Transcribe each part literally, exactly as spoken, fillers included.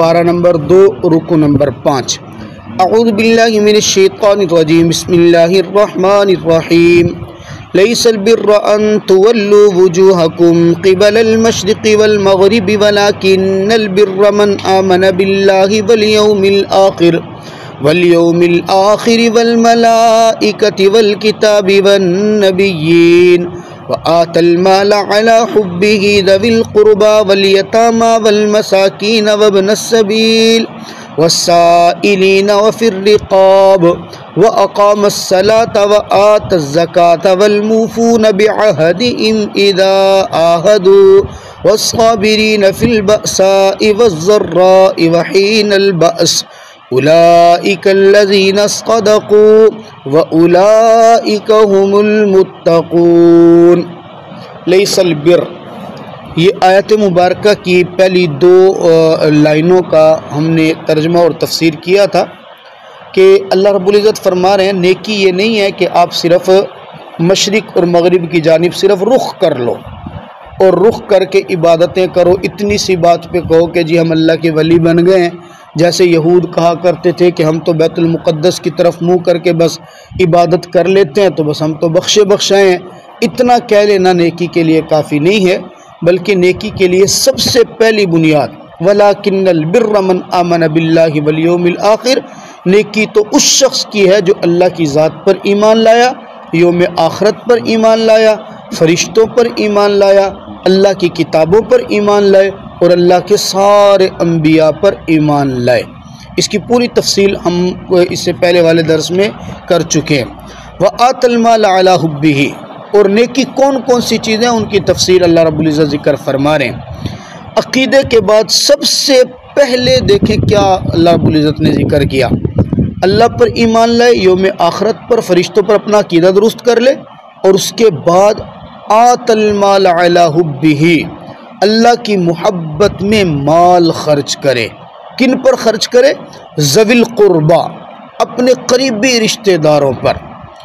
پارہ نمبر دو رکو نمبر پانچ۔ اعوذ باللہ من الشیطان الرجیم، بسم اللہ الرحمن الرحیم۔ لیس البر ان تولوا وجوہکم قبل المشرق والمغرب ولکن البر من آمن باللہ والیوم الآخر والیوم الآخر والملائکۃ والکتاب والنبیین وآتى المال على حبه ذوي القربى واليتامى والمساكين وابن السبيل والسائلين وفي الرقاب وأقام الصلاة وآتى الزكاة والموفون بعهدهم إذا عاهدوا والصابرين في البأساء والضراء وحين البأس اولئک الذین صدقوا واولئک هم المتقون۔ لیس البر، یہ آیت مبارکہ کی پہلی دو لائنوں کا ہم نے ترجمہ اور تفسیر کیا تھا کہ اللہ رب العزت فرما رہے ہیں نیکی یہ نہیں ہے کہ آپ صرف مشرق اور مغرب کی جانب صرف رخ کر لو اور رخ کر کے عبادتیں کرو، اتنی سی بات پہ کہو کہ جی ہم اللہ کے ولی بن گئے ہیں، جیسے یہود کہا کرتے تھے کہ ہم تو بیت المقدس کی طرف منہ کر کے بس عبادت کر لیتے ہیں تو بس ہم تو بخشے بخشائے ہیں۔ اتنا کہہ لینا نیکی کے لیے کافی نہیں ہے، بلکہ نیکی کے لیے سب سے پہلی بنیاد وَلَكِنَّ الْبِرَّ مَنْ آمَنَ بِاللَّهِ وَالْيَوْمِ الْآخِرِ، نیکی تو اس شخص کی ہے جو اللہ کی ذات پر ایمان لایا، یوم آخرت پر ایمان لایا، فرشتوں پر ایمان لایا، اللہ کی کتابوں پر ایمان لائے اور اللہ کے سارے انبیاء پر ایمان لائے۔ اس کی پوری تفصیل ہم اس سے پہلے والے درس میں کر چکے ہیں۔ وَآتَى الْمَالَ عَلَى حُبِّهِ، اور نیکی کون کون سی چیزیں ان کی تفصیل اللہ رب العزت ذکر فرما رہے ہیں۔ عقیدے کے بعد سب سے پہلے دیکھیں کیا اللہ رب العزت نے ذکر کیا، اللہ پر ایمان لائے، یوم آخرت پر، فرشتوں پر اپنا عقیدہ درست کر لے، اور اس کے بعد آتَى الْمَالَ عَلَى حُبِّهِ، اللہ کی محبت میں مال خرچ کرے۔ کن پر خرچ کرے؟ ذوی القربا، اپنے قریبی رشتہ داروں پر،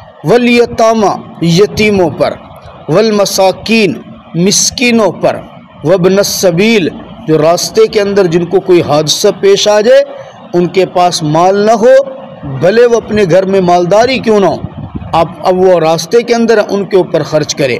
والیتاما، یتیموں پر، والمساکین، مسکینوں پر، وابن السبیل، جو راستے کے اندر جن کو کوئی حادثہ پیش آ جائے، ان کے پاس مال نہ ہو، بھلے وہ اپنے گھر میں مالداری کیوں نہ ہو، آپ اب وہ راستے کے اندر ان کے اوپر خرچ کرے۔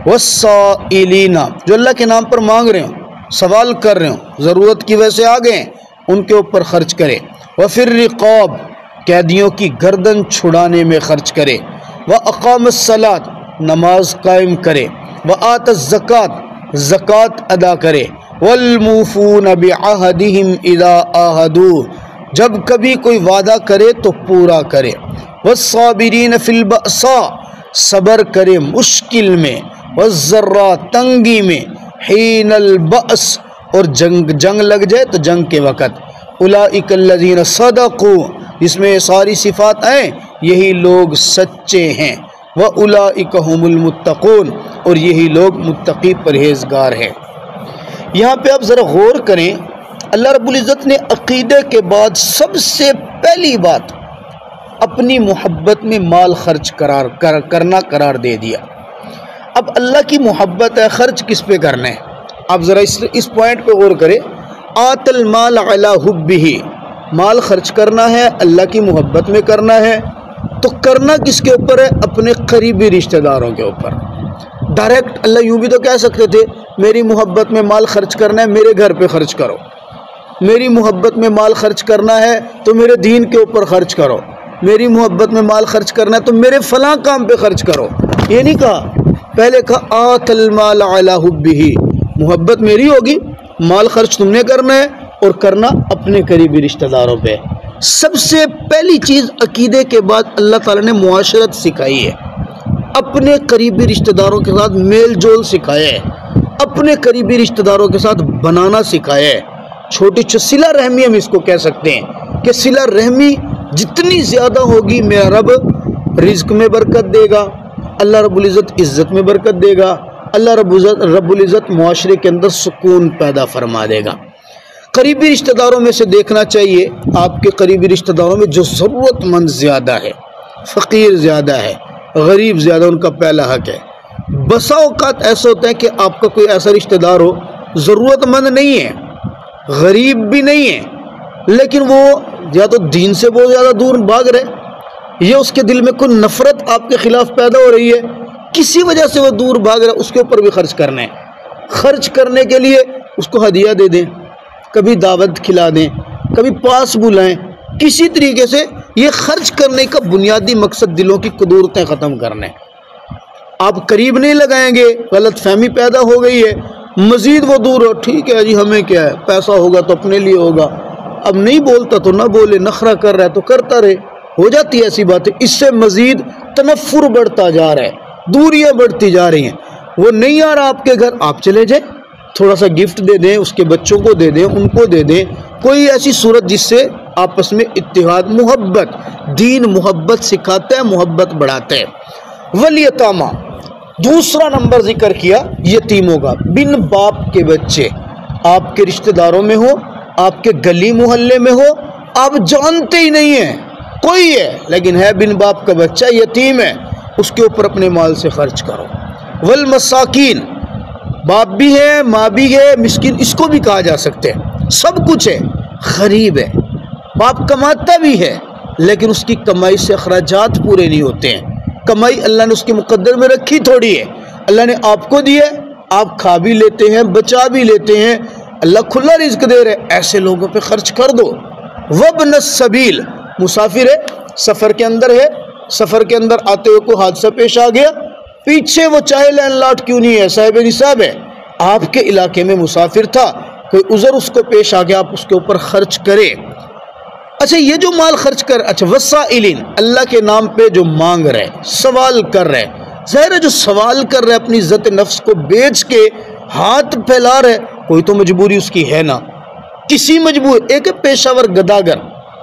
والسائلین، جو اللہ کے نام پر مانگ رہے ہوں، سوال کر رہے ہوں، ضرورت کی وجہ سے آ گئے ہیں، ان کے اوپر خرچ کرے۔ وفی الرقاب، قیدیوں کی گردن چھڑانے میں خرچ کرے۔ واقام الصلاۃ، نماز قائم کرے۔ وآت الزکوٰۃ، زکوٰۃ ادا کرے۔ والموفون بعہدہم اذا عاہدوا، جب کبھی کوئی وعدہ کرے تو پورا کرے۔ والصابرین فی البأساء، صبر کرے مشکل میں، والضراء، تنگی میں، حین البأس، اور جنگ جنگ لگ جائے تو جنگ کے وقت۔ اولئک الذین صدقوا، جس میں ساری صفات آئیں، یہی لوگ سچے ہیں۔ واولئک هم المتقون، اور یہی لوگ متقی پرہیزگار ہیں۔ یہاں پہ آپ ذرا غور کریں، اللہ رب العزت نے عقیدے کے بعد سب سے پہلی بات اپنی محبت میں مال خرچ قرار کر کرنا قرار دے دیا۔ اب اللہ کی محبت ہے، خرچ کس پہ کرنا ہے؟ آپ ذرا اس اس پوائنٹ پہ غور کریں۔ آت المال علی حبہ، مال خرچ کرنا ہے، اللہ کی محبت میں کرنا ہے، تو کرنا کس کے اوپر ہے؟ اپنے قریبی رشتہ داروں کے اوپر۔ ڈائریکٹ اللہ یوں بھی تو کہہ سکتے تھے میری محبت میں مال خرچ کرنا ہے، میرے گھر پہ خرچ کرو، میری محبت میں مال خرچ کرنا ہے تو میرے دین کے اوپر خرچ کرو، میری محبت میں مال خرچ کرنا ہے تو میرے فلاں کام پہ خرچ کرو۔ یہ نہیں کہا، پہلے کہا آت المال علی حبہ، محبت میری ہوگی، مال خرچ تم نے کرنا ہے، اور کرنا اپنے قریبی رشتہ داروں پہ۔ سب سے پہلی چیز عقیدے کے بعد اللہ تعالیٰ نے معاشرت سکھائی ہے، اپنے قریبی رشتہ داروں کے ساتھ میل جول سکھایا ہے، اپنے قریبی رشتہ داروں کے ساتھ بنانا سکھایا ہے۔ چھوٹی صلہ رحمی ہم اس کو کہہ سکتے ہیں کہ صلہ رحمی جتنی زیادہ ہوگی میرا رب رزق میں برکت دے گا، اللہ رب العزت عزت میں برکت دے گا، اللہ رب العزت رب العزت معاشرے کے اندر سکون پیدا فرما دے گا۔ قریبی رشتہ داروں میں سے دیکھنا چاہیے، آپ کے قریبی رشتہ داروں میں جو ضرورت مند زیادہ ہے، فقیر زیادہ ہے، غریب زیادہ، ان کا پہلا حق ہے۔ بسا اوقات ایسا ہوتا ہے کہ آپ کا کوئی ایسا رشتہ دار ہو ضرورت مند نہیں ہے، غریب بھی نہیں ہے، لیکن وہ یا تو دین سے بہت زیادہ دور بھاگ رہے، یا اس کے دل میں کوئی نفرت آپ کے خلاف پیدا ہو رہی ہے، کسی وجہ سے وہ دور بھاگ رہا ہے، اس کے اوپر بھی خرچ کرنا ہے۔ خرچ کرنے کے لیے اس کو ہدیہ دے دیں، کبھی دعوت کھلا دیں، کبھی پاس بلائیں، کسی طریقے سے یہ خرچ کرنے کا بنیادی مقصد دلوں کی قدورتیں ختم کرنا ہے۔ آپ قریب نہیں لگائیں گے، غلط فہمی پیدا ہو گئی ہے، مزید وہ دور ہو، ٹھیک ہے جی ہمیں کیا ہے، پیسہ ہوگا تو اپنے لیے ہوگا، اب نہیں بولتا تو نہ بولے، نخرہ کر رہا ہے تو کرتا رہے، ہو جاتی ہے ایسی باتیں۔ اس سے مزید تنفر بڑھتا جا رہا ہے، دوریاں بڑھتی جا رہی ہیں۔ وہ نہیں آ رہا آپ کے گھر، آپ چلے جائیں، تھوڑا سا گفٹ دے دیں، اس کے بچوں کو دے دیں، ان کو دے دیں، کوئی ایسی صورت جس سے آپس میں اتحاد، محبت، دین محبت سکھاتا ہے، محبت بڑھاتا ہے۔ والیتاما، دوسرا نمبر ذکر کیا یتیموں کا، بن باپ کے بچے، آپ کے رشتہ داروں میں ہو، آپ کے گلی محلے میں ہو، آپ جانتے ہی نہیں ہیں، کوئی ہے لیکن ہے بن باپ کا بچہ، یتیم ہے، اس کے اوپر اپنے مال سے خرچ کرو۔ والمساکین، باپ بھی ہے، ماں بھی ہے، مسکین اس کو بھی کہا جا سکتے ہیں، سب کچھ ہے، غریب ہے، باپ کماتا بھی ہے لیکن اس کی کمائی سے اخراجات پورے نہیں ہوتے ہیں، کمائی اللہ نے اس کے مقدر میں رکھی تھوڑی ہے، اللہ نے آپ کو دی ہے، آپ کھا بھی لیتے ہیں، بچا بھی لیتے ہیں، اللہ کھلا رزق دے رہے، ایسے لوگوں پہ خرچ کر دو۔ وابن السبیل، مسافر ہے، سفر کے اندر ہے، سفر کے اندر آتے ہوئے کوئی حادثہ پیش آ گیا، پیچھے وہ چاہے لین لاٹ کیوں نہیں ہے، صاحب نصاب ہے، آپ کے علاقے میں مسافر تھا، کوئی عذر اس کو پیش آ گیا، آپ اس کے اوپر خرچ کریں۔ اچھا یہ جو مال خرچ کر، اچھا وسائلین، اللہ کے نام پہ جو مانگ رہے، سوال کر رہے، ظاہر ہے جو سوال کر رہے اپنی عزت نفس کو بیچ کے ہاتھ پھیلا رہے، کوئی تو مجبوری اس کی ہے نا، کسی مجبور، ایک پیشہ ور گداگر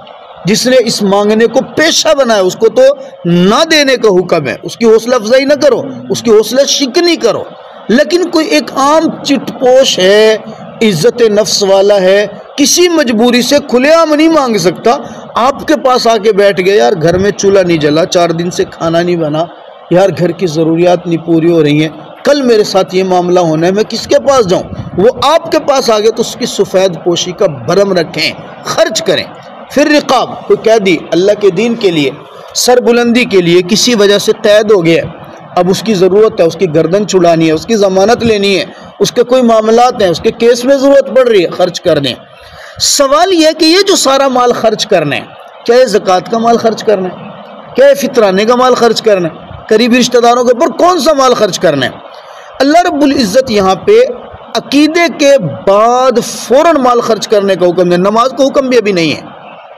جس نے اس مانگنے کو پیشہ بنایا، اس کو تو نہ دینے کا حکم ہے، اس کی حوصلہ افزائی نہ کرو، اس کی حوصلہ شکنی کرو، لیکن کوئی ایک عام چٹ پوش ہے، عزت نفس والا ہے، کسی مجبوری سے کھلے عام نہیں مانگ سکتا، آپ کے پاس آ کے بیٹھ گیا، یار گھر میں چولہا نہیں جلا، چار دن سے کھانا نہیں بنا، یار گھر کی ضروریات نہیں پوری ہو رہی ہیں، کل میرے ساتھ یہ معاملہ ہونا ہے، میں کس کے پاس جاؤں؟ وہ آپ کے پاس آ گیا تو اس کی سفید پوشی کا بھرم رکھیں، خرچ کریں۔ پھر رقاب، کوئی قیدی اللہ کے دین کے لیے، سر بلندی کے لیے کسی وجہ سے قید ہو گیا، اب اس کی ضرورت ہے، اس کی گردن چھڑانی ہے، اس کی ضمانت لینی ہے، اس کے کوئی معاملات ہیں، اس کے کیس میں ضرورت پڑ رہی ہے، خرچ کر دیں۔ سوال یہ ہے کہ یہ جو سارا مال خرچ کرنا ہے، کیا یہ زکوٰۃ کا مال خرچ کرنا ہے، کیا یہ فطرانے کا مال خرچ کرنا ہے، قریبی رشتہ داروں کے اوپر کون سا مال خرچ کرنا ہے؟ اللہ رب العزت یہاں پہ عقیدے کے بعد فوراً مال خرچ کرنے کا حکم ہے، نماز کا حکم بھی ابھی نہیں ہے،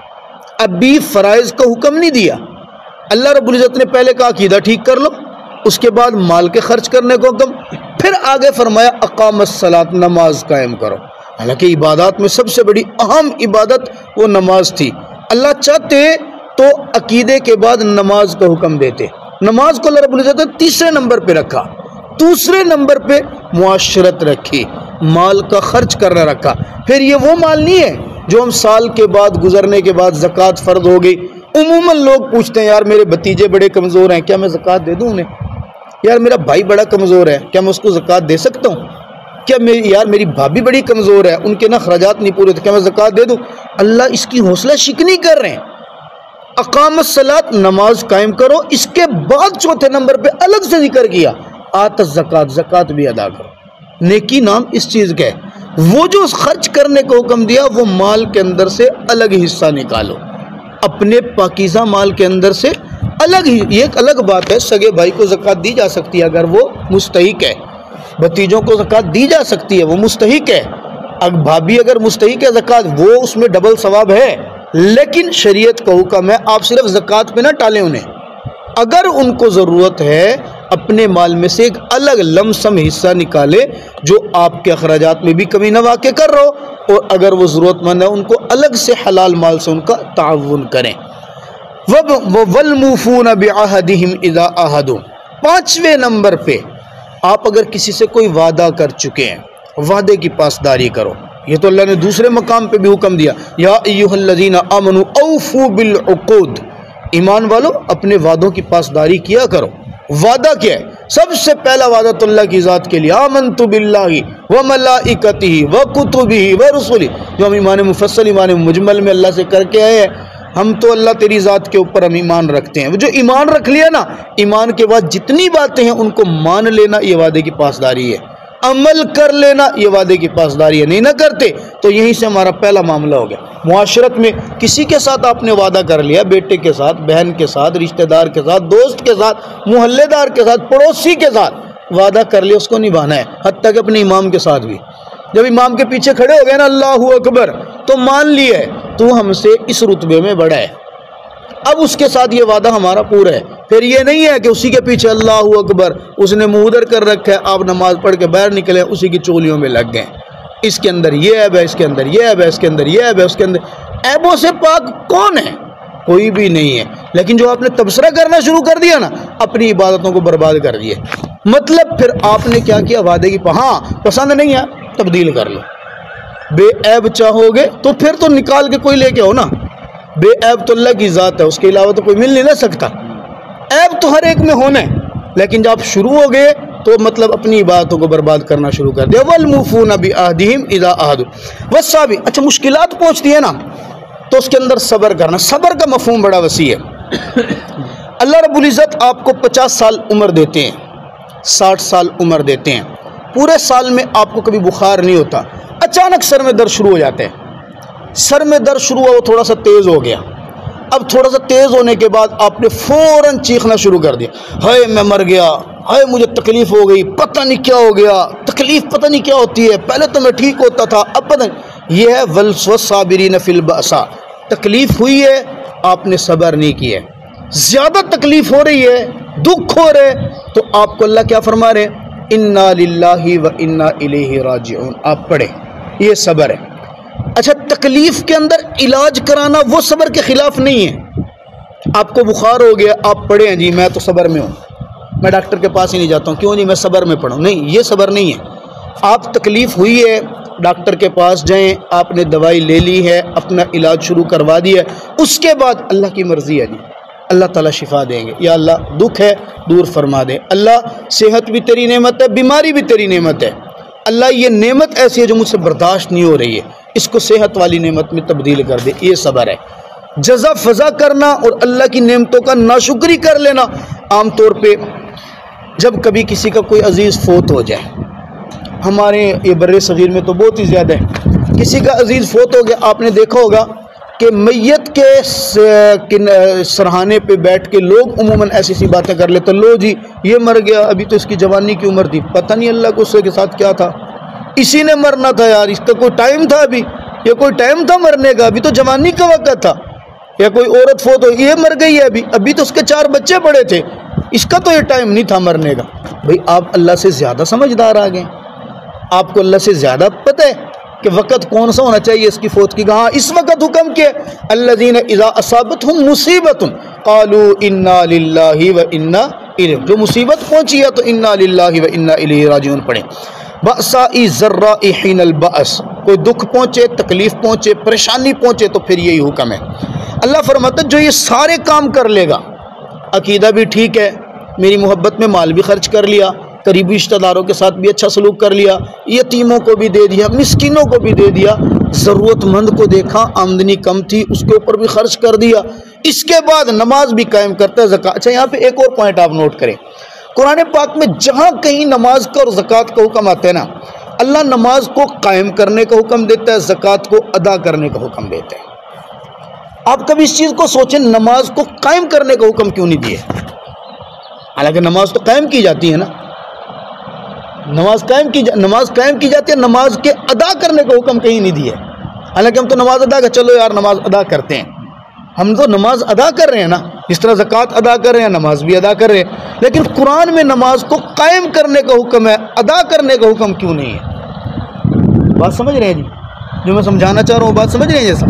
ابھی فرائض کا حکم نہیں دیا، اللہ رب العزت نے پہلے کہا عقیدہ ٹھیک کر لو، اس کے بعد مال کے خرچ کرنے کا حکم، پھر آگے فرمایا اقام الصلاۃ، نماز قائم کرو۔ حالانکہ عبادات میں سب سے بڑی اہم عبادت وہ نماز تھی، اللہ چاہتے تو عقیدے کے بعد نماز کا حکم دیتے، نماز کو اللہ رب العزت نے تیسرے نمبر پہ رکھا، دوسرے نمبر پہ معاشرت رکھی، مال کا خرچ کرنا رکھا۔ پھر یہ وہ مال نہیں ہے جو ہم سال کے بعد گزرنے کے بعد زکوٰۃ فرض ہو گئی، عموماً لوگ پوچھتے ہیں یار میرے بھتیجے بڑے کمزور ہیں، کیا میں زکوٰۃ دے دوں انہیں؟ یار میرا بھائی بڑا کمزور ہے، کیا میں اس کو زکوٰۃ دے سکتا ہوں؟ کیا میری یار میری بھابھی بڑی کمزور ہے، ان کے نا اخراجات نہیں پورے تو کیا میں زکوٰۃ دے دوں؟ اللہ اس کی حوصلہ شکنی کر رہے ہیں۔ اقام الصلاۃ، نماز قائم کرو، اس کے بعد چوتھے نمبر پہ الگ سے ذکر کیا آت الزکوٰۃ، زکوٰۃ بھی ادا کرو۔ نیکی نام اس چیز کا ہے، وہ جو خرچ کرنے کو حکم دیا وہ مال کے اندر سے الگ حصہ نکالو، اپنے پاکیزہ مال کے اندر سے الگ ہی۔ یہ ایک الگ بات ہے، سگے بھائی کو زکوٰۃ دی جا سکتی ہے اگر وہ مستحق ہے، بھتیجوں کو زکوٰۃ دی جا سکتی ہے وہ مستحق ہے، اگر بھابھی اگر مستحق ہے زکوٰۃ وہ اس میں ڈبل ثواب ہے، لیکن شریعت کا حکم ہے آپ صرف زکوٰۃ پہ نہ ٹالیں انہیں، اگر ان کو ضرورت ہے اپنے مال میں سے ایک الگ لم سم حصہ نکالے جو آپ کے اخراجات میں بھی کمی نہ واقع کر رہا ہو، اور اگر وہ ضرورت مند ہے ان کو الگ سے حلال مال سے ان کا تعاون کریں۔ وَالْمُوفُونَ بِعَهْدِهِمْ إِذَا عَاهَدُوا، پانچویں نمبر پہ آپ اگر کسی سے کوئی وعدہ کر چکے ہیں، وعدے کی پاسداری کرو۔ یہ تو اللہ نے دوسرے مقام پہ بھی حکم دیا، یا ایھا الذین آمنوا اوفوا بالعقود، ایمان والو اپنے وعدوں کی پاسداری کیا کرو۔ وعدہ کیا ہے؟ سب سے پہلا وعدہ تو اللہ کی ذات کے لیے، آمنت باللہ و ملائکتہ و کتبہ و رسلہ، جو ہم ایمان مفصل ایمان مجمل میں اللہ سے کر کے آئے ہیں، ہم تو اللہ تیری ذات کے اوپر ہم ایمان رکھتے ہیں۔ جو ایمان رکھ لیا نا، ایمان کے بعد جتنی باتیں ہیں ان کو مان لینا، یہ وعدے کی پاسداری ہے، عمل کر لینا یہ وعدے کی پاسداری ہے۔ نہیں نہ کرتے تو یہیں سے ہمارا پہلا معاملہ ہو گیا۔ معاشرت میں کسی کے ساتھ آپ نے وعدہ کر لیا، بیٹے کے ساتھ، بہن کے ساتھ، رشتہ دار کے ساتھ، دوست کے ساتھ، محلے دار کے ساتھ، پڑوسی کے ساتھ وعدہ کر لیا، اس کو نبھانا ہے، حتیٰ کہ اپنے امام کے ساتھ بھی۔ جب امام کے پیچھے کھڑے ہو گئے نا اللہ اکبر، تو مان لیا ہے تو ہم سے اس رتبے میں بڑا ہے، اب اس کے ساتھ یہ وعدہ ہمارا پورا ہے۔ پھر یہ نہیں ہے کہ اسی کے پیچھے اللہ اکبر، اس نے منہ ادھر کر رکھا ہے، آپ نماز پڑھ کے باہر نکلے اسی کی چولیوں میں لگ گئے، اس کے اندر یہ عیب ہے، اس کے اندر یہ عیب ہے، اس کے اندر یہ عیب ہے، اس کے اندر عیبوں سے پاک کون ہے؟ کوئی بھی نہیں ہے۔ لیکن جو آپ نے تبصرہ کرنا شروع کر دیا نا، اپنی عبادتوں کو برباد کر دیے۔ مطلب پھر آپ نے کیا کیا؟ وعدے کی ہاں پسند نہیں ہے تبدیل کر لو، بے عیب چاہو گے تو پھر تو نکال کے کوئی لے کے ہو نا، بے عیب تو اللہ کی ذات ہے، اس کے علاوہ تو کوئی مل نہیں نہ سکتا، عیب تو ہر ایک میں ہونا ہے۔ لیکن جب آپ شروع ہو گئے تو مطلب اپنی عبادتوں کو برباد کرنا شروع کر دیا۔ وَالْمُوفُونَ بِعَهْدِهِمْ إِذَا عَاهَدُوا وَالصَّابِرِينَ۔ اچھا مشکلات پہنچتی ہے نا تو اس کے اندر صبر کرنا، صبر کا مفہوم بڑا وسیع ہے۔ اللہ رب العزت آپ کو پچاس سال عمر دیتے ہیں، ساٹھ سال عمر دیتے ہیں، پورے سال میں آپ کو کبھی بخار نہیں ہوتا، اچانک سر میں درد شروع ہو جاتے ہیں، سر میں درد شروع ہوا وہ تھوڑا سا تیز ہو گیا، اب تھوڑا سا تیز ہونے کے بعد آپ نے فوراً چیخنا شروع کر دیا، ہائے میں مر گیا، ہائے مجھے تکلیف ہو گئی، پتہ نہیں کیا ہو گیا، تکلیف پتہ نہیں کیا ہوتی ہے، پہلے تو میں ٹھیک ہوتا تھا اب پتہ نہیں۔ یہ ہے وَالصَّابِرِينَ فِي الْبَأْسَاءِ، تکلیف ہوئی ہے آپ نے صبر نہیں کیا ہے، زیادہ تکلیف ہو رہی ہے، دکھ ہو رہے تو آپ کو اللہ کیا فرما رہے ہیں؟ اِنَّا لِلَّهِ وَإِنَّا إِلَيْهِ راجعون، آپ پڑھیں، یہ صبر ہے۔ اچھا تکلیف کے اندر علاج کرانا وہ صبر کے خلاف نہیں ہے۔ آپ کو بخار ہو گیا، آپ پڑھے ہیں جی میں تو صبر میں ہوں، میں ڈاکٹر کے پاس ہی نہیں جاتا ہوں، کیوں نہیں، میں صبر میں پڑھوں، نہیں، یہ صبر نہیں ہے۔ آپ تکلیف ہوئی ہے ڈاکٹر کے پاس جائیں، آپ نے دوائی لے لی ہے، اپنا علاج شروع کروا دیا ہے، اس کے بعد اللہ کی مرضی ہے جی، اللہ تعالیٰ شفا دیں گے، یا اللہ دکھ ہے دور فرما دے، اللہ صحت بھی تیری نعمت ہے، بیماری بھی تیری نعمت ہے، اللہ یہ نعمت ایسی ہے جو مجھ سے برداشت نہیں ہو رہی ہے، اس کو صحت والی نعمت میں تبدیل کر دے، یہ صبر ہے۔ جزا فضا کرنا اور اللہ کی نعمتوں کا ناشکری کر لینا، عام طور پہ جب کبھی کسی کا کوئی عزیز فوت ہو جائے، ہمارے یہ بر صغیر میں تو بہت ہی زیادہ ہے، کسی کا عزیز فوت ہو گیا، آپ نے دیکھا ہوگا کہ میت کے سرہانے پہ بیٹھ کے لوگ عموماً ایسی سی باتیں کر لیتے، لو جی یہ مر گیا، ابھی تو اس کی جوانی کی عمر تھی، پتہ نہیں اللہ کو اس کے ساتھ کیا تھا، اسی نے مرنا تھا یار، اس کا کوئی ٹائم تھا، ابھی یہ کوئی ٹائم تھا مرنے کا، ابھی تو جوانی کا وقت تھا، یا کوئی عورت فوت ہو یہ مر گئی ہے، ابھی ابھی تو اس کے چار بچے پڑے تھے، اس کا تو یہ ٹائم نہیں تھا مرنے کا۔ بھئی آپ اللہ سے زیادہ سمجھدار آ گئے، آپ کو اللہ سے زیادہ پتہ ہے کہ وقت کون سا ہونا چاہیے اس کی فوت کی، کہاں اس وقت حکم کیا، الذین اذا اصابتہم مصیبت قالوا انا للہ و انا الیہ، جو مصیبت پہنچی ہے تو انا للہ و انا الیہ راجعون پڑھیں۔ بأسائی ذرائی حین البأس، کوئی دکھ پہنچے، تکلیف پہنچے، پریشانی پہنچے تو پھر یہی حکم ہے۔ اللہ فرماتا ہے جو یہ سارے کام کر لے گا، عقیدہ بھی ٹھیک ہے، میری محبت میں مال بھی خرچ کر لیا، قریبی رشتہ داروں کے ساتھ بھی اچھا سلوک کر لیا، یتیموں کو بھی دے دیا، مسکینوں کو بھی دے دیا، ضرورت مند کو دیکھا آمدنی کم تھی اس کے اوپر بھی خرچ کر دیا، اس کے بعد نماز بھی قائم کرتا ہے، زکوٰۃ۔ اچھا یہاں پہ ایک اور پوائنٹ آپ نوٹ کریں، قرآن پاک میں جہاں کہیں نماز کا اور زکوٰۃ کا حکم آتا ہے نا، اللہ نماز کو قائم کرنے کا حکم دیتا ہے، زکوٰۃ کو ادا کرنے کا حکم دیتا ہے۔ آپ کبھی اس چیز کو سوچیں، نماز کو قائم کرنے کا حکم کیوں نہیں دیا؟ حالانکہ نماز تو قائم کی جاتی ہے نا، نماز قائم کی جا... نماز قائم کی جاتی ہے، نماز کے ادا کرنے کا حکم کہیں نہیں دیا، حالانکہ ہم تو نماز ادا کر چلو یار نماز ادا کرتے ہیں، ہم تو نماز ادا کر رہے ہیں نا، جس طرح زکوٰۃ ادا کر رہے ہیں نماز بھی ادا کر رہے ہیں، لیکن قرآن میں نماز کو قائم کرنے کا حکم ہے، ادا کرنے کا حکم کیوں نہیں ہے؟ بات سمجھ رہے ہیں جی؟ جو میں سمجھانا چاہ رہا ہوں بات سمجھ رہے ہیں؟ جیسا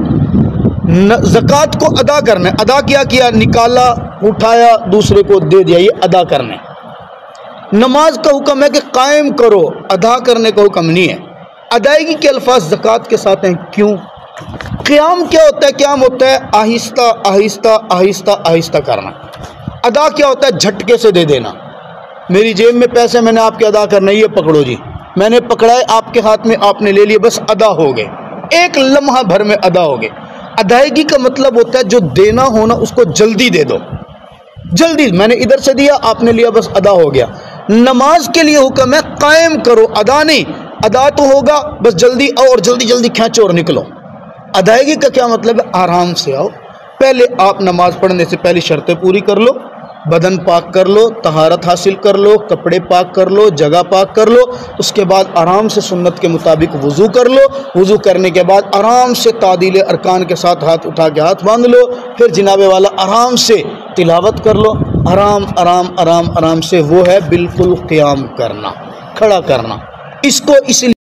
زکوٰۃ کو ادا کرنا ہے، ادا کیا کیا نکالا اٹھایا دوسرے کو دے دیا، یہ ادا کرنا ہے۔ نماز کا حکم ہے کہ قائم کرو، ادا کرنے کا حکم نہیں ہے۔ ادائیگی کے الفاظ زکوٰۃ کے ساتھ ہیں، کیوں؟ قیام کیا ہوتا ہے؟ قیام ہوتا ہے آہستہ آہستہ آہستہ آہستہ کرنا، ادا کیا ہوتا ہے؟ جھٹکے سے دے دینا، میری جیب میں پیسے میں نے آپ کے ادا کرنا، یہ پکڑو جی، میں نے پکڑا ہے آپ کے ہاتھ میں، آپ نے لے لیے، بس ادا ہو گئے، ایک لمحہ بھر میں ادا ہو گئے۔ ادائیگی کا مطلب ہوتا ہے جو دینا ہونا اس کو جلدی دے دو، جلدی، میں نے ادھر سے دیا آپ نے لیا، بس ادا ہو گیا۔ نماز کے لیے حکم ہے قائم کرو، ادا نہیں، ادا تو ہوگا بس جلدی آؤ اور جلدی جلدی کھینچو اور نکلو۔ ادائیگی کا کیا مطلب ہے؟ آرام سے آؤ، پہلے آپ نماز پڑھنے سے پہلی شرطیں پوری کر لو، بدن پاک کر لو، طہارت حاصل کر لو، کپڑے پاک کر لو، جگہ پاک کر لو، اس کے بعد آرام سے سنت کے مطابق وضو کر لو، وضو کرنے کے بعد آرام سے تعدیل ارکان کے ساتھ ہاتھ اٹھا کے ہاتھ باندھ لو، پھر جناب والا آرام سے تلاوت کر لو، آرام آرام آرام آرام سے، وہ ہے بالکل قیام کرنا، کھڑا کرنا۔ اس کو اس